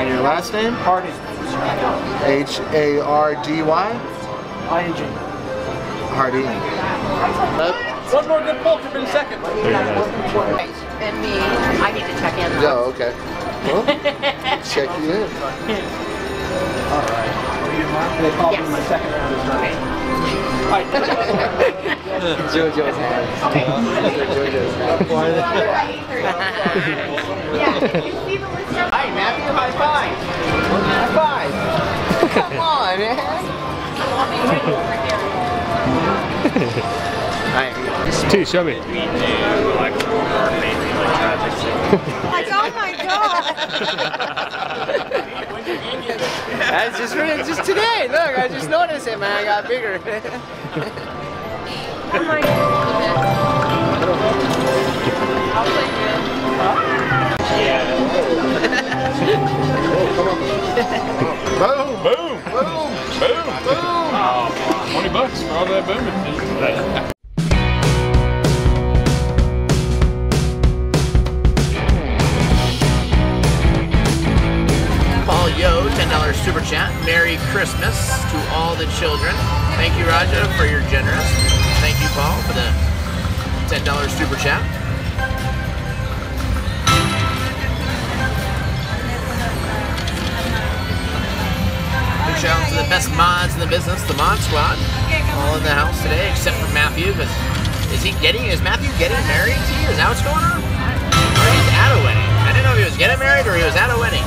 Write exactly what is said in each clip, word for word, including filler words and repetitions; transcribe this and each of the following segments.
And your last name? Hardy. H A R D Y? I N G. Hardy. One more good pull for in second. And me, I need to check in. Oh, okay. Well, check you in. All right. They called Yes. me my second round. Okay. JoJo's hand. JoJo's hand. Hi, Matthew. High five. High five. Come on, man. T, show me. Like, oh my god! That's just just today. Look, I just noticed it, man. I got bigger. Oh my god. Boom! Boom! Boom! Boom! Boom! Oh, twenty bucks for all that booming. Paul Yo, ten dollar super chat. Merry Christmas to all the children. Thank you, Raja, for your generous. Thank you, Paul, for the ten dollar super chat. Big shout out to the best mods in the business, the Mod Squad. All in the house today, except for Matthew, because is he getting, is Matthew getting married to you? Is that what's going on? Or he's at a wedding. I didn't know if he was getting married or he was at a wedding.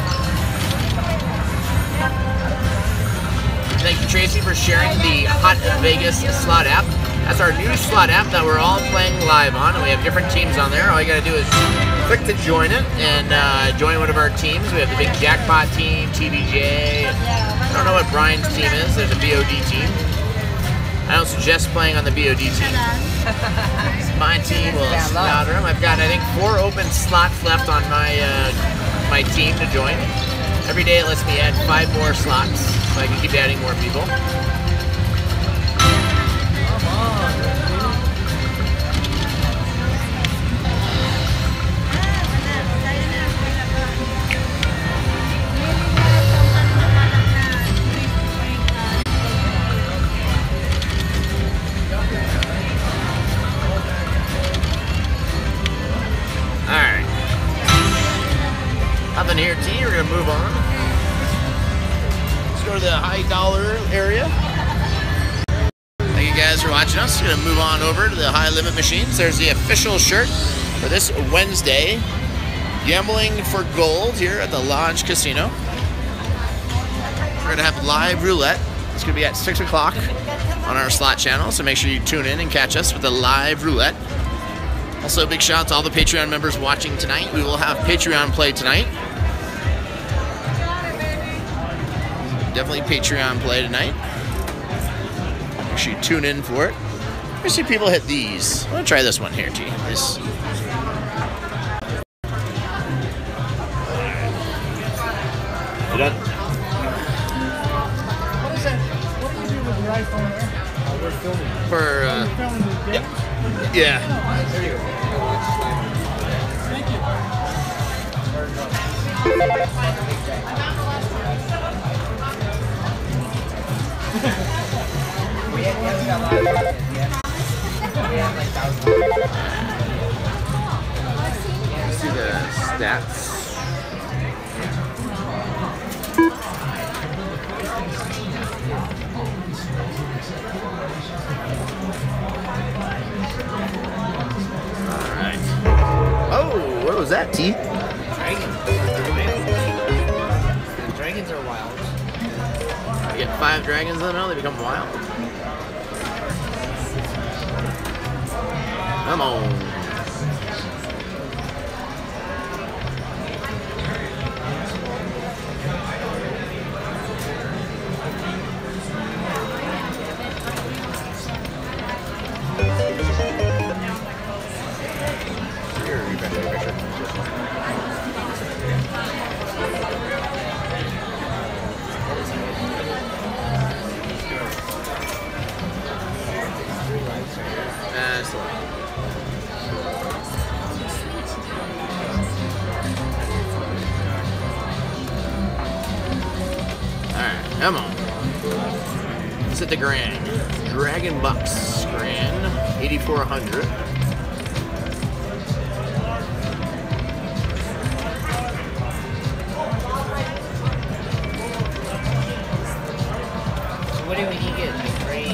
Thank you, Tracy, for sharing the Hot Vegas slot app. That's our new slot app that we're all playing live on, and we have different teams on there. All you gotta do is click to join it and uh, join one of our teams. We have the Big Jackpot team, T B J. I don't know what Brian's team is. There's a B O D team. I don't suggest playing on the B O D team. My team will slot room. I've got, I think, four open slots left on my uh, my team to join. Every day it lets me add five more slots, so I can keep adding more people. Alright. Nothing here, T. We're going to move on. Let's go to the high dollar area. Thank you guys for watching us. We're going to move on over to the high limit machines. There's the official shirt for this Wednesday. Gambling for gold here at the Lodge Casino. We're going to have live roulette. It's going to be at six o'clock on our slot channel, so make sure you tune in and catch us with the live roulette. Also, big shout out to all the Patreon members watching tonight. We will have Patreon play tonight. Definitely Patreon play tonight. Make sure you tune in for it. I see people hit these. I'm going to try this one here, T. This. You done? What is that? What do you do with your iPhone there? Oh, we're filming. For, uh, We're filming the video? yeah. Yeah. There you go. Thank you. Let's see the stats. Alright. Oh, what was that, T? Dragons. The dragons are wild. You get five dragons in a row, they become wild. Come on. Here, you can take a picture. That's the one. Come on. Let's hit the grand. Dragon Bucks. Grand. eighty-four hundred. What do we get? Three.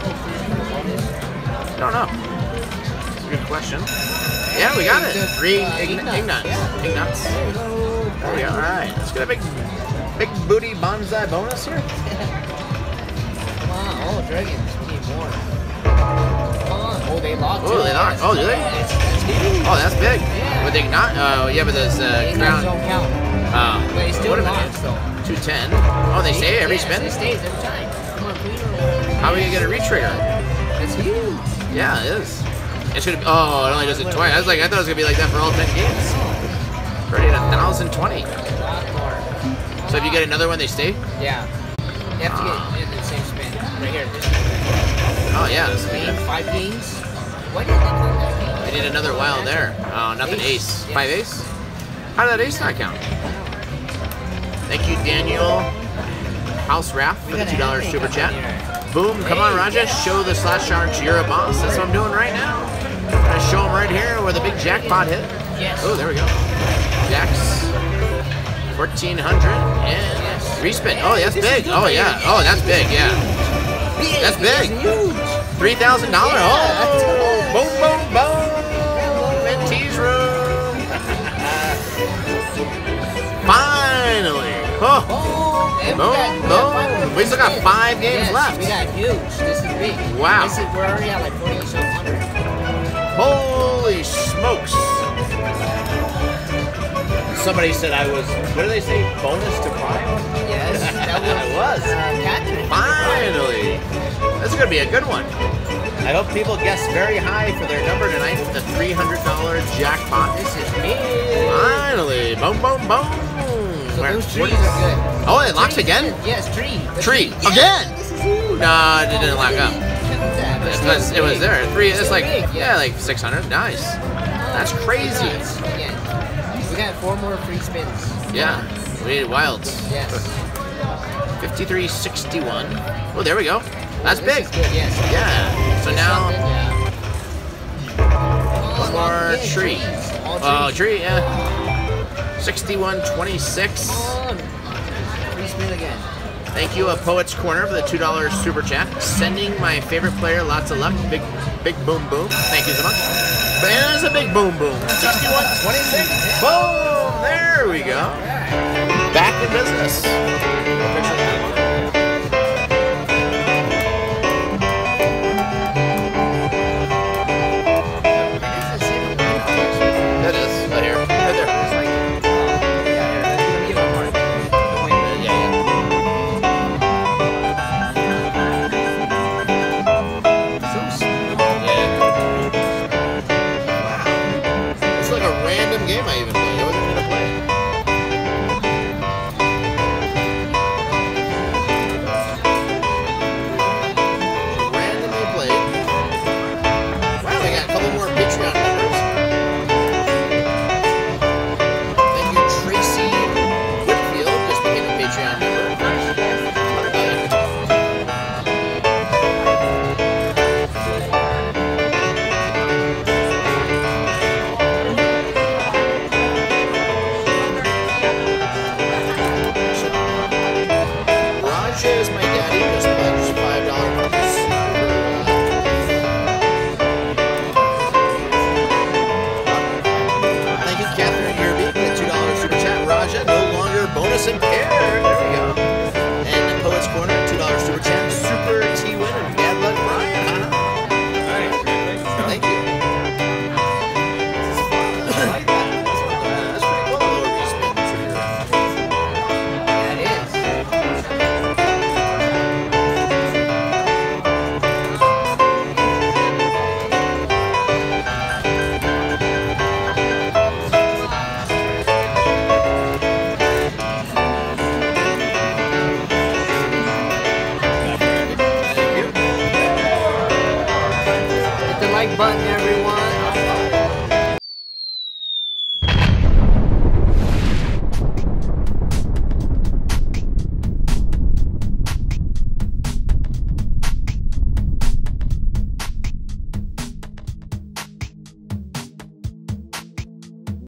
I don't know. That's a good question. Yeah, we got it. Three Ignuts. Ignuts. There we go. All right. Let's get a big, big booty bonsai bonus here. Come on. Oh, dragons. We need more. Come on. Oh, they locked. Oh, they locked. Oh, do they? That's, that's huge. Oh, that's big. Yeah. With Ignat? Oh, yeah, but this uh, The crown. Ignuts don't count. Oh. But it's still What locked, though. two ten. Oh, they stay every yes, spin? It stays every time. Come on, queen. How are we going to get a retrigger? That's huge. Yeah, it is. It's gonna be, oh, it only does it twice. I was like, I thought it was gonna be like that for all ten games. Already at one thousand twenty. So if you get another one, they stay? Yeah. You have to get in the same spin. Right here. Oh, yeah. This We is need five games. Why did they count that game? I need another wild there. Oh, nothing ace. Ace. Five ace? How did that ace not count? Thank you, Daniel House Raff, for the two dollar super chat. Boom, come on, Rajesh. Show the slash sharks you're a boss. That's what I'm doing right now. I'm gonna show them right here where the big jackpot hit. Yes. Oh, there we go. Jacks. fourteen hundred. And respin. Oh, that's big. Oh, yeah. Oh, that's big, yeah. That's big. three thousand dollars. Oh, boom, boom, boom. Mentee's room. Finally. Oh. And we Boom, got- we got boom. five more We still got spins. five games Yes, left. We got huge. This is big. Wow. This is, we're already at like forty-seven hundred. Holy smokes. Somebody said I was, what do they say, bonus to prime? Yes, that was, I was. Uh, Catherine. Finally. This is going to be a good one. I hope people guess very high for their number tonight with the three hundred dollar jackpot. This is big. Finally. Boom, boom, boom. So Where- those where- trees are good. Oh, it locks Trees, again? Yes, tree. The Tree. Yes, Again? This is huge. No, it didn't lock up. It's It was, it was there. Three, it's like, big, yeah, yes. like six hundred. Nice. That's crazy. Again. We got four more free spins. Yeah. We need wilds. Yes. fifty-three sixty-one. Oh, there we go. That's This big. is good, yes. Yeah. So now, Oh, more yeah, tree. trees. All oh, trees. tree, yeah. sixty-one twenty-six. Come on. Free spin again. Thank you, a Poet's Corner, for the two dollar super chat. Sending my favorite player lots of luck. Big, big boom boom. Thank you so much. Bananas a big boom boom. sixty-one twenty-six. Boom. There we go. Back in business. Picture